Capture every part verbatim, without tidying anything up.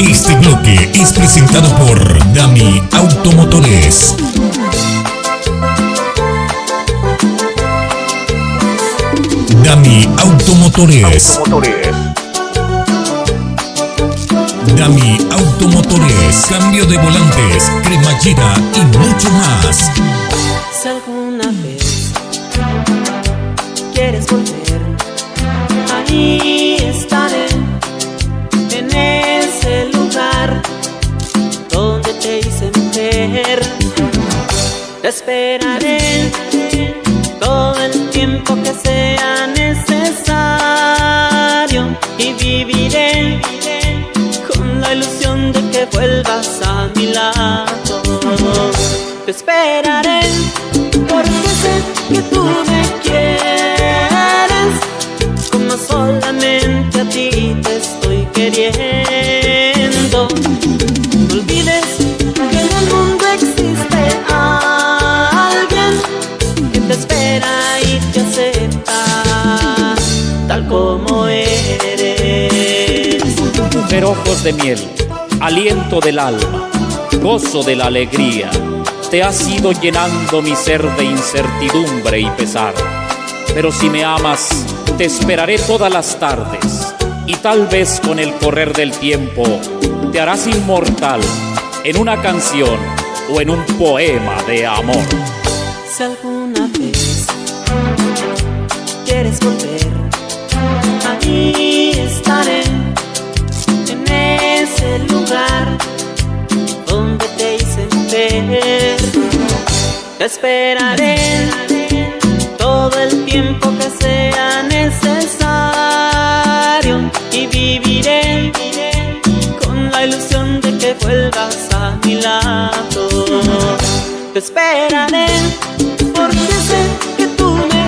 Este bloque es presentado por Dami Automotores. Dami Automotores. Automotores. Dami Automotores. Cambio de volantes, cremallera y mucho más. Si alguna vez quieres volver, ahí estaré, en ese lugar donde te hice mujer. Te esperaré todo el tiempo que sea necesario y viviré con la ilusión de que vuelvas a mi lado. Te esperaré porque sé que tú me quieres como solamente a ti te estoy queriendo. No olvides que en el mundo existe alguien que te espera y te acepta tal como eres. Mujer ojos de miel, aliento del alma, gozo de la alegría, te has ido llenando mi ser de incertidumbre y pesar. Pero si me amas, te esperaré todas las tardes, y tal vez con el correr del tiempo te harás inmortal en una canción o en un poema de amor. Si alguna vez quieres volver, ahí estaré, en ese lugar donde te hice ver. Te esperaré todo el tiempo que sea necesario y viviré con la ilusión de que vuelvas a mi lado. Te esperaré porque sé que tú me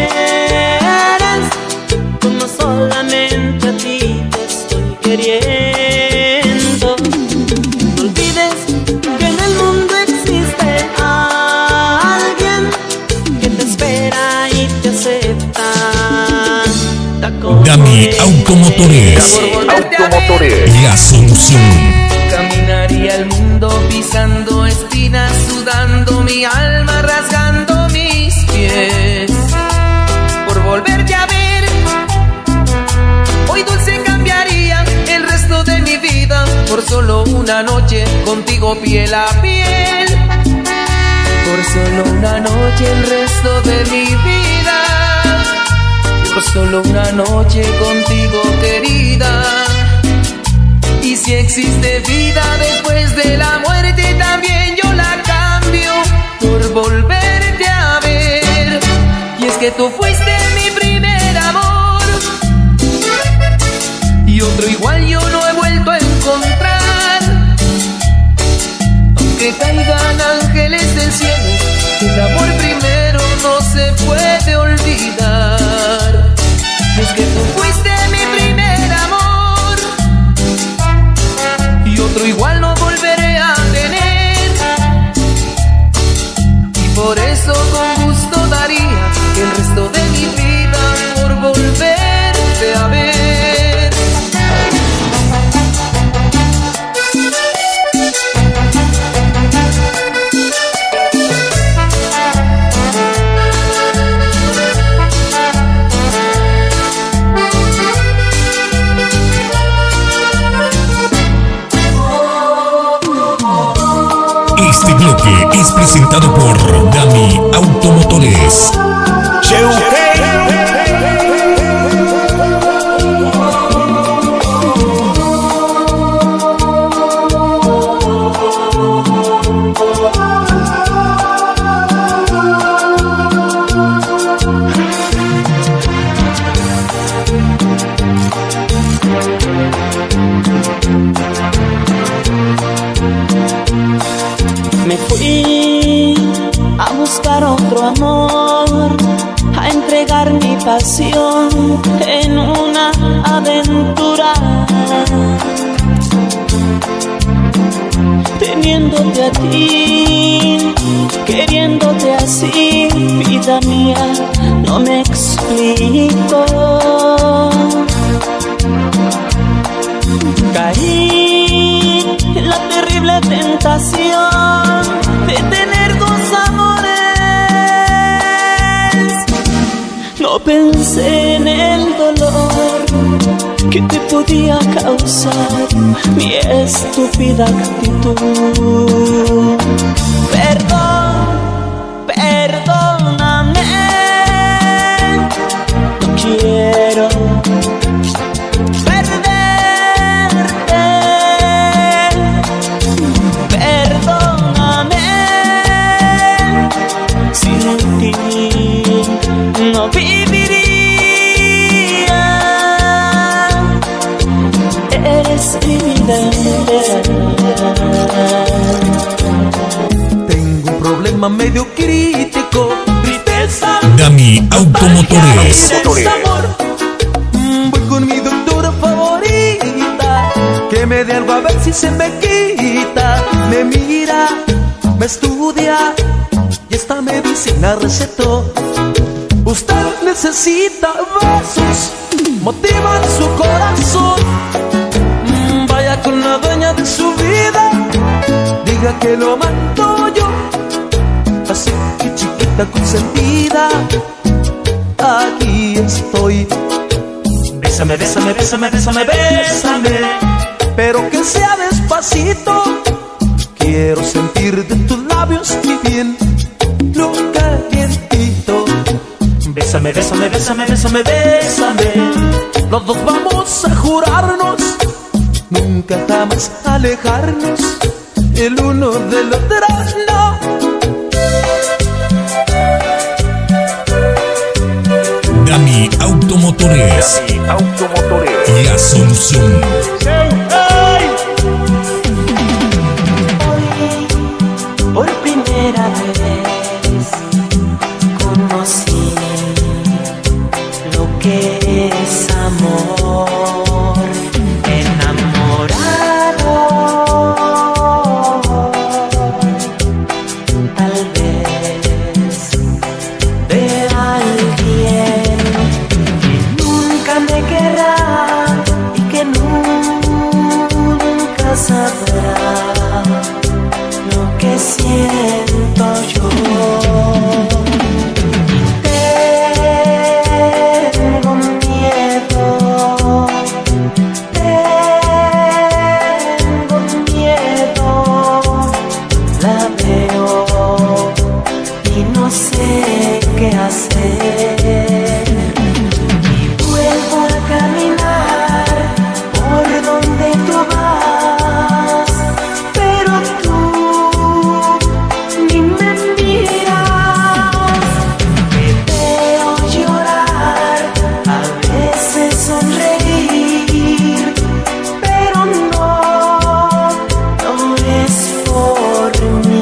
quieres como solamente a ti te estoy queriendo. No olvides que en el mundo existe alguien que te espera y te acepta. Dami Automotores. Automotores. La solución. Caminaría el mundo pisando espinas, sudando mi alma, rasgando mis pies por volverte a ver. Hoy dulce cambiaría el resto de mi vida por solo una noche contigo piel a piel. Por solo una noche el resto de mi vida, por solo una noche contigo querida. Y si existe vida después de la muerte, también yo la cambio por volverte a ver. Y es que tú fuiste mi primer amor, y otro igual yo no he vuelto a encontrar. Aunque caigan ángeles del cielo, el amor primero no se puede olvidar. Y es que tú fuiste mi primer amor, y otro igual no volveré a tener. Y por eso con gusto daría el resto de mi vida por volverte a ver. Este bloque es presentado por Dami Automotores. Me fui a buscar otro amor, a entregar mi pasión en una aventura. Teniéndote a ti, queriéndote así, vida mía, no me explico. Caí ¿qué te podía causar mi estúpida actitud? Perdón, perdóname, no quiero perderte. Perdóname, sin ti no viviría. Eres mi vida entera. Tengo un problema medio crítico, tristeza. Dami Automotores. Amor. Voy con mi doctora favorita, que me dé algo a ver si se me quita. Me mira, me estudia y esta medicina recetó. Usted necesita besos, motivan su corazón. Vaya con la dueña de su vida, diga que lo mando yo. Así que chiquita consentida, aquí estoy. Bésame, bésame, bésame, bésame, bésame, pero que sea despacito. Quiero sentir de tus labios, mi bien, lo calientito. Bésame, bésame, bésame, bésame, bésame. Los dos vamos a jurarnos nunca jamás alejarnos el uno del otro, no. Dami Automotores. Dami Automotores. La solución. Hoy, por primera vez, conocí lo que es amor. Enamorado, tal vez, de alguien que nunca me querrá y que nunca sabrá lo que siento yo. Tengo miedo, tengo miedo, la veo y no sé qué hacer. Y vuelvo a caminar por donde tú vas, pero tú ni me miras. Te veo llorar, a veces sonreír, pero no, no es por mí.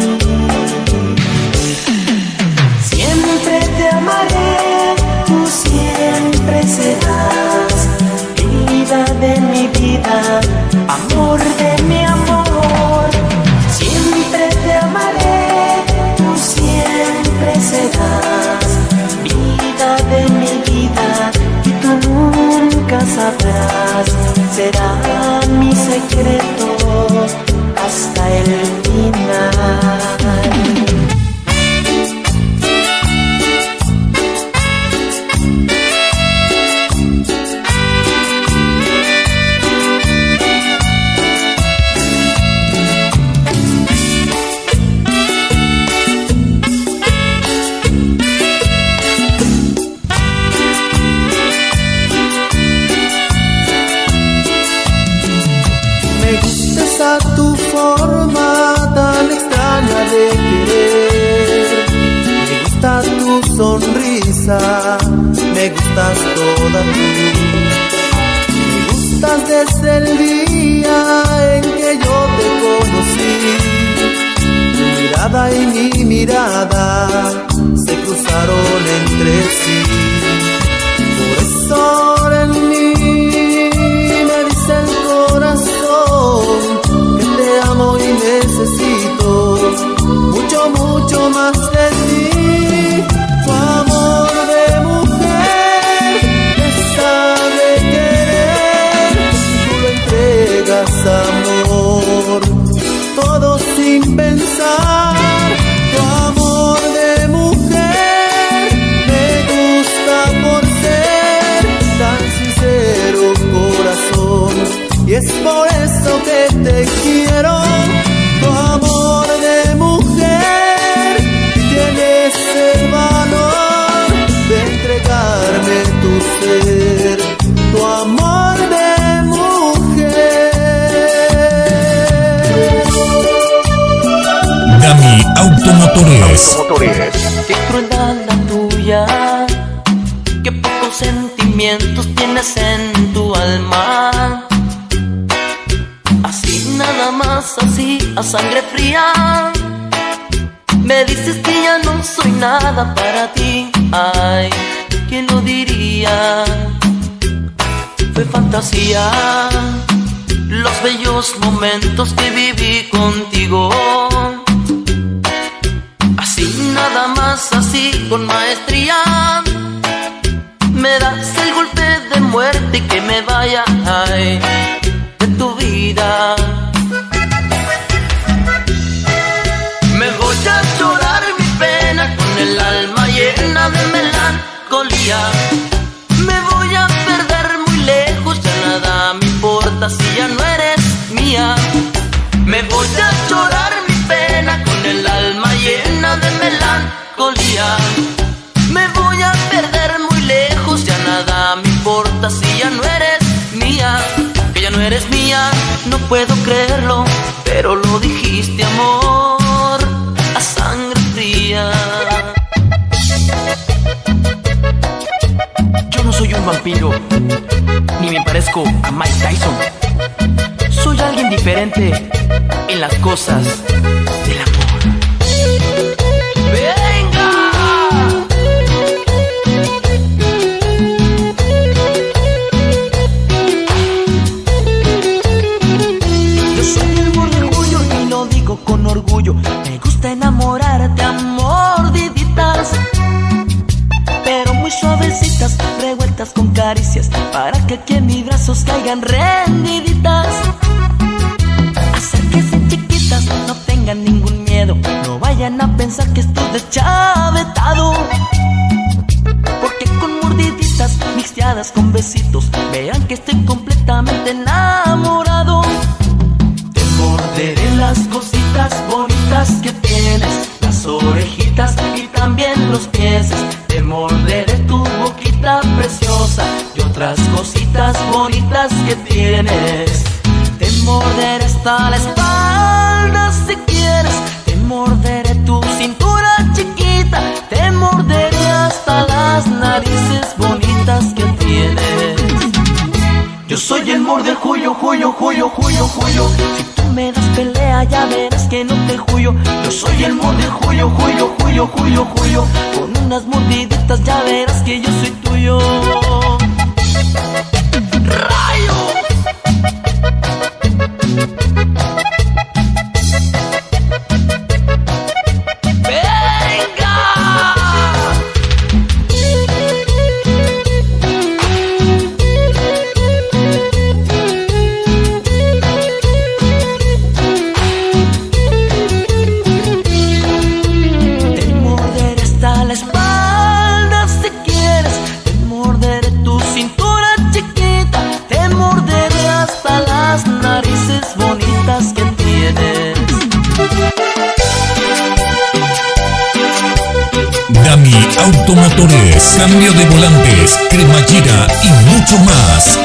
Siempre te amaré, tú siempre serás vida de mi vida, amor de mi amor. Siempre te amaré, tú siempre serás vida de mi vida y tú nunca sabrás. Será mi secreto hasta el final. Me gusta esa tu forma tan extraña de querer. Me gusta tu sonrisa, me gustas toda tú. Me gustas desde el día en que yo te conocí. Tu mirada y mi mirada se cruzaron entre sí. Por eso en mí me dice el corazón que te amo y necesito mucho, mucho más de ti. Tu amor de mujer que sabe querer, tú lo entregas, amor, todo sin pensar. Tu amor de mujer me gusta Dami Automotores. Automotores. Qué crueldad la tuya, qué pocos sentimientos tienes en tu alma. Así nada más, así a sangre fría, me dices que ya no soy nada para ti. Ay, ¿quién lo diría? Fue fantasía los bellos momentos que viví contigo. Así nada más, así con maestría, me das el golpe de muerte y que me vaya, ay, de tu vida. Me voy a llorar mi pena con el alma llena de melancolía. Me voy a perder muy lejos, ya nada me importa si ya no eres mía. Me voy a llorar mi pena con el alma llena de melancolía. Me voy a perder muy lejos, ya nada me importa si ya no eres mía. Que ya no eres mía, no puedo creerlo, pero lo dijiste, amor, a sangre fría. Yo no soy un vampiro, ni me parezco a Mike Tyson. Soy alguien diferente en las cosas del amor. ¡Venga! Yo soy el mordijullo y lo digo con orgullo. Me gusta enamorarte a mordiditas, pero muy suavecitas, revueltas con caricias, para que aquí en mis brazos caigan rendiditas. Acérquense chiquitas, no tengan ningún miedo, no vayan a pensar que estoy deschavetado, porque con mordiditas mixteadas con besitos, verán que estoy completamente enamorado. Te morderé las cositas bonitas que tienes, las orejitas y también los pies. Te morderé tu boquita preciosa y otras cositas bonitas que tienes. Te morderé hasta la espalda si quieres, te morderé tu cintura chiquita, te morderé hasta las narices bonitas que tienes. Yo soy el mordejullo, juyo, juyo, juyo, juyo. Si tú me das pelea ya verás que no te juyo. Yo soy el mordejullo, juyo, juyo, juyo, juyo. Con unas mordiditas ya verás que yo soy tuyo. ¡Rayos! Dami Automotores, cambio de volantes, cremallera y mucho más.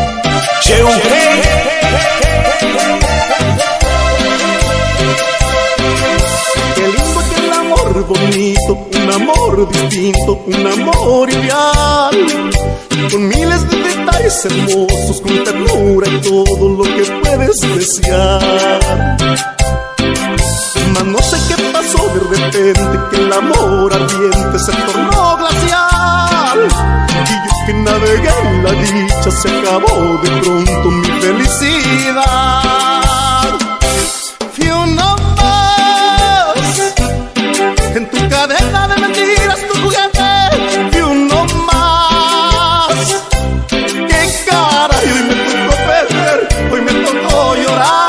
Qué lindo que el amor bonito, un amor distinto, un amor ideal, con miles de detalles hermosos, con ternura y todo lo que puedes desear. Mas no sé qué pasó de repente, que el amor ardiente se tornó glacial, y yo que navegué en la dicha, se acabó de pronto mi felicidad. Fui uno más en tu cadena de mentiras, tu juguete. Fui uno más. Qué cara, y hoy me tocó perder, hoy me tocó llorar.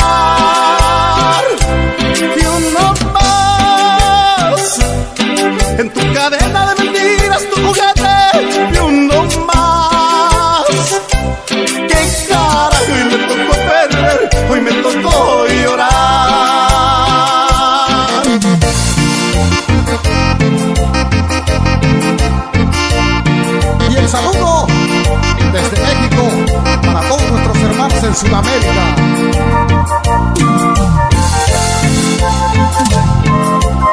En tu cadena de mentiras, tu juguete, y uno más. Qué cara, hoy me tocó perder, hoy me tocó llorar. Y el saludo desde México para todos nuestros hermanos en Sudamérica.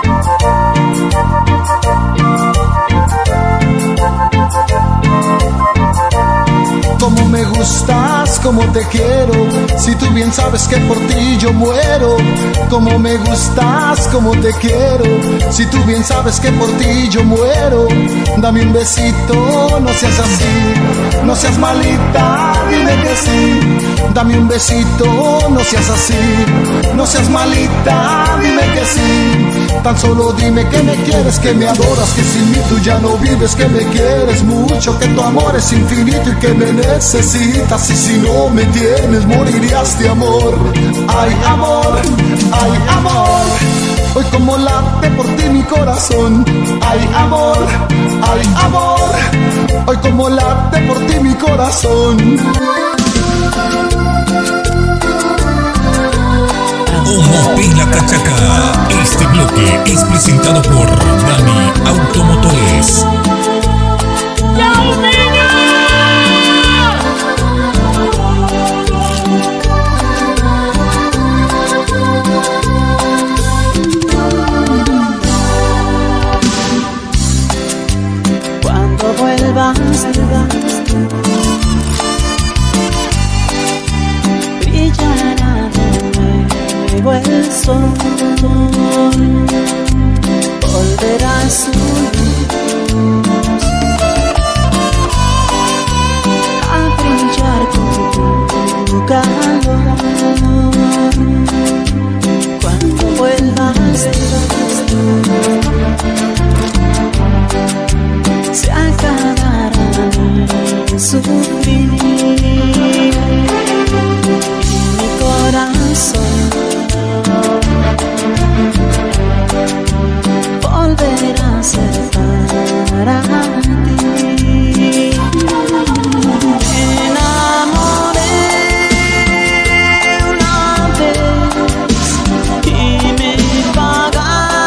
gustas, como te quiero, si tú bien sabes que por ti yo muero. Como me gustas, como te quiero, si tú bien sabes que por ti yo muero. Dame un besito, no seas así, no seas malita, dime que sí. Dame un besito, no seas así, no seas malita, dime que sí. Tan solo dime que me quieres, que me adoras, que sin mí tú ya no vives, que me quieres mucho, que tu amor es infinito y que me necesitas. Y si no me tienes, morirías de amor. Ay, amor, ay, amor, hoy como late por ti mi corazón. Ay, amor, ay, amor, hoy como late por ti mi corazón. Como Pila Cachaca, este bloque es presentado por Dami Automotores. Cuando vuelvas, brillará de nuevo el sol, volverá su luz a brillar con tu calor. Cuando vuelvas, se acabará mi sufrir y mi corazón volverá a ser para ti. Me enamoré una vez y me pagaron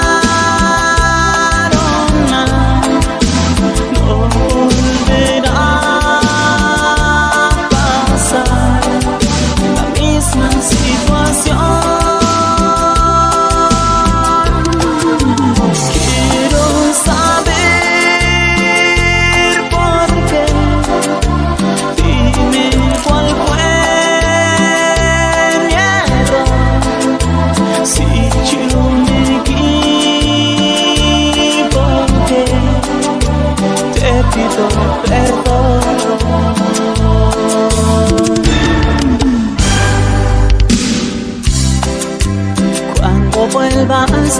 más. No volverá a pasar la misma situación. Quiero saber por qué. Dime cuál fue mi error. Si yo me equivoqué, te pido perdón. Cuando vuelvas,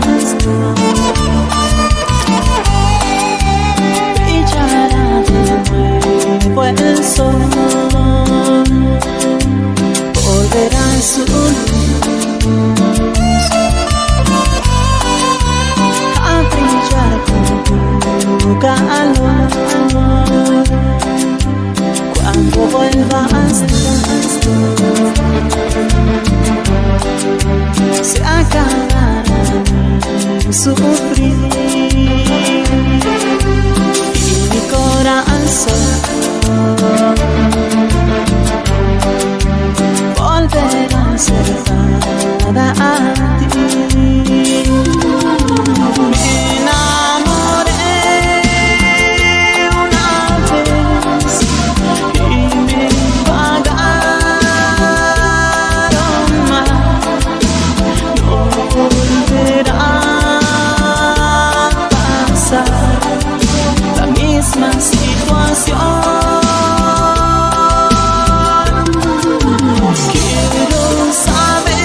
brillará de nuevo el sol, volverá su luz a brillar con tu calor. Cuando vuelvas, se acabará mi sufrir y mi corazón volverá a ser para ti. Me enamoré una vez y me pagaron más. No volverá a pasar la misma situación. Quiero saber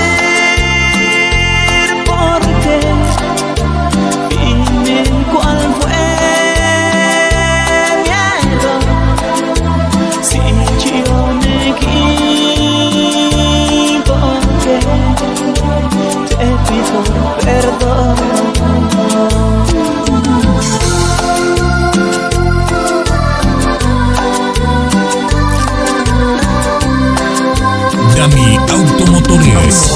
por qué. Dime cuál fue mi error. Si yo me equivoqué, te pido perdón. Dami Automotores.